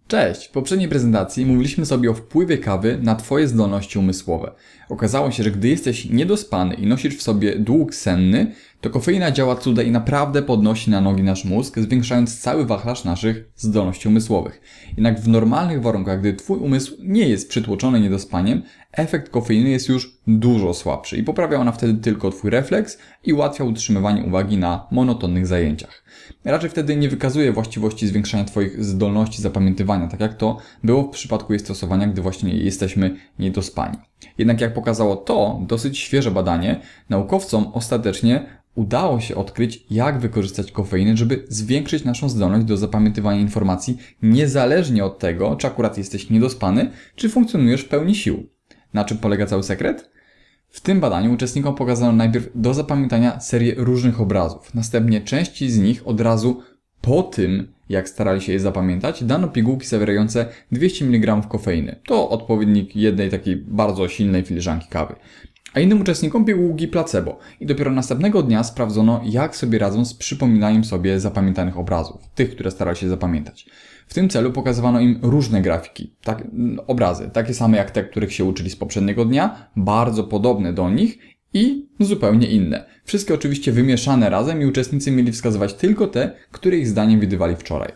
Cześć! W poprzedniej prezentacji mówiliśmy sobie o wpływie kawy na Twoje zdolności umysłowe. Okazało się, że gdy jesteś niedospany i nosisz w sobie dług senny, to kofeina działa cuda i naprawdę podnosi na nogi nasz mózg, zwiększając cały wachlarz naszych zdolności umysłowych. Jednak w normalnych warunkach, gdy Twój umysł nie jest przytłoczony niedospaniem, efekt kofeiny jest już dużo słabszy i poprawia ona wtedy tylko Twój refleks i ułatwia utrzymywanie uwagi na monotonnych zajęciach. Raczej wtedy nie wykazuje właściwości zwiększania Twoich zdolności zapamiętywania, tak jak to było w przypadku jej stosowania, gdy właśnie jesteśmy niedospani. Jednak jak pokazało to dosyć świeże badanie, naukowcom ostatecznie udało się odkryć, jak wykorzystać kofeinę, żeby zwiększyć naszą zdolność do zapamiętywania informacji, niezależnie od tego, czy akurat jesteś niedospany, czy funkcjonujesz w pełni sił. Na czym polega cały sekret? W tym badaniu uczestnikom pokazano najpierw do zapamiętania serię różnych obrazów. Następnie części z nich od razu po tym, jak starali się je zapamiętać, dano pigułki zawierające 200 mg kofeiny. To odpowiednik jednej takiej bardzo silnej filiżanki kawy. A innym uczestnikom pigułki placebo. I dopiero następnego dnia sprawdzono, jak sobie radzą z przypominaniem sobie zapamiętanych obrazów. Tych, które starali się zapamiętać. W tym celu pokazywano im różne grafiki, obrazy, takie same jak te, których się uczyli z poprzedniego dnia, bardzo podobne do nich i zupełnie inne. Wszystkie oczywiście wymieszane razem i uczestnicy mieli wskazywać tylko te, które ich zdaniem widywali wczoraj.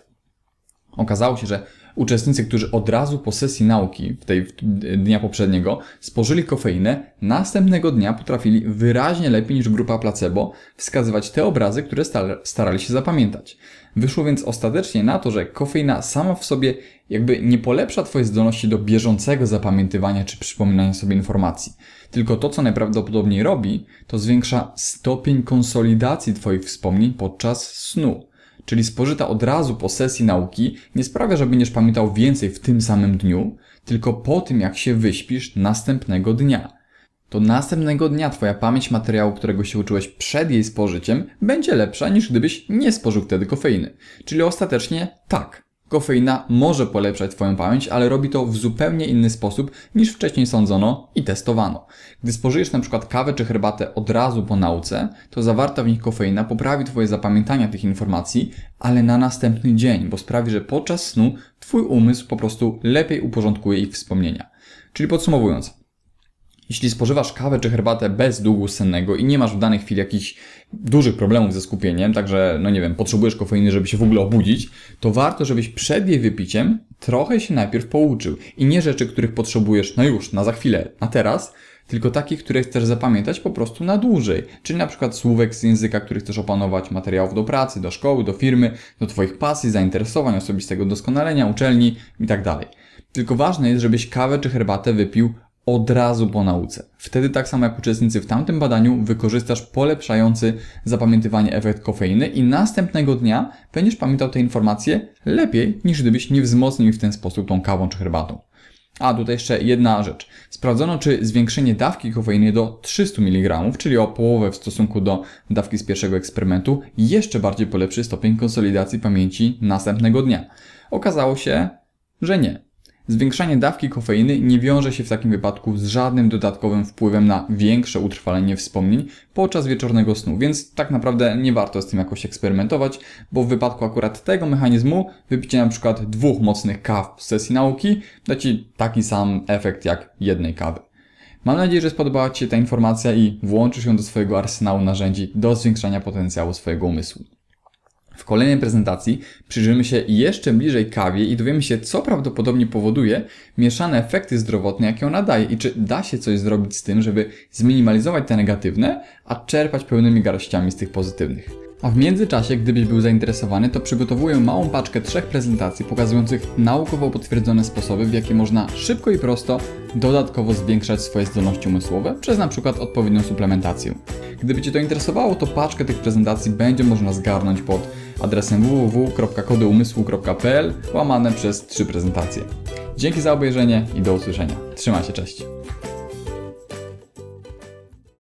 Okazało się, że uczestnicy, którzy od razu po sesji nauki, tej dnia poprzedniego, spożyli kofeinę, następnego dnia potrafili wyraźnie lepiej niż grupa placebo wskazywać te obrazy, które starali się zapamiętać. Wyszło więc ostatecznie na to, że kofeina sama w sobie jakby nie polepsza Twojej zdolności do bieżącego zapamiętywania czy przypominania sobie informacji. Tylko to, co najprawdopodobniej robi, to zwiększa stopień konsolidacji Twoich wspomnień podczas snu. Czyli spożyta od razu po sesji nauki nie sprawia, że będziesz pamiętał więcej w tym samym dniu, tylko po tym, jak się wyśpisz następnego dnia. To następnego dnia Twoja pamięć materiału, którego się uczyłeś przed jej spożyciem, będzie lepsza niż gdybyś nie spożył wtedy kofeiny. Czyli ostatecznie tak. Kofeina może polepszać Twoją pamięć, ale robi to w zupełnie inny sposób niż wcześniej sądzono i testowano. Gdy spożyjesz na przykład kawę czy herbatę od razu po nauce, to zawarta w nich kofeina poprawi Twoje zapamiętanie tych informacji, ale na następny dzień, bo sprawi, że podczas snu Twój umysł po prostu lepiej uporządkuje ich wspomnienia. Czyli podsumowując, jeśli spożywasz kawę czy herbatę bez długu sennego i nie masz w danej chwili jakichś dużych problemów ze skupieniem, także, potrzebujesz kofeiny, żeby się w ogóle obudzić, to warto, żebyś przed jej wypiciem trochę się najpierw pouczył. I nie rzeczy, których potrzebujesz na już, na za chwilę, na teraz, tylko takich, które chcesz zapamiętać po prostu na dłużej. Czyli na przykład słówek z języka, który chcesz opanować, materiałów do pracy, do szkoły, do firmy, do Twoich pasji, zainteresowań, osobistego doskonalenia, uczelni itd. Tylko ważne jest, żebyś kawę czy herbatę wypił od razu po nauce. Wtedy tak samo jak uczestnicy w tamtym badaniu wykorzystasz polepszający zapamiętywanie efekt kofeiny i następnego dnia będziesz pamiętał te informacje lepiej niż gdybyś nie wzmocnił w ten sposób tą kawą czy herbatą. A tutaj jeszcze jedna rzecz. Sprawdzono, czy zwiększenie dawki kofeiny do 300 mg, czyli o połowę w stosunku do dawki z pierwszego eksperymentu, jeszcze bardziej polepszy stopień konsolidacji pamięci następnego dnia. Okazało się, że nie. Zwiększanie dawki kofeiny nie wiąże się w takim wypadku z żadnym dodatkowym wpływem na większe utrwalenie wspomnień podczas wieczornego snu, więc tak naprawdę nie warto z tym jakoś eksperymentować, bo w wypadku akurat tego mechanizmu wypicie na przykład 2 mocnych kaw z sesji nauki da Ci taki sam efekt jak jednej kawy. Mam nadzieję, że spodobała Ci się ta informacja i włączysz ją do swojego arsenału narzędzi do zwiększania potencjału swojego umysłu. W kolejnej prezentacji przyjrzymy się jeszcze bliżej kawie i dowiemy się, co prawdopodobnie powoduje mieszane efekty zdrowotne, jakie ona daje i czy da się coś zrobić z tym, żeby zminimalizować te negatywne, a czerpać pełnymi garściami z tych pozytywnych. A w międzyczasie, gdybyś był zainteresowany, to przygotowuję małą paczkę 3 prezentacji pokazujących naukowo potwierdzone sposoby, w jakie można szybko i prosto dodatkowo zwiększać swoje zdolności umysłowe przez na przykład odpowiednią suplementację. Gdyby Cię to interesowało, to paczkę tych prezentacji będzie można zgarnąć pod adresem www.kodyumysłu.pl /3 prezentacje. Dzięki za obejrzenie i do usłyszenia. Trzymaj się, cześć!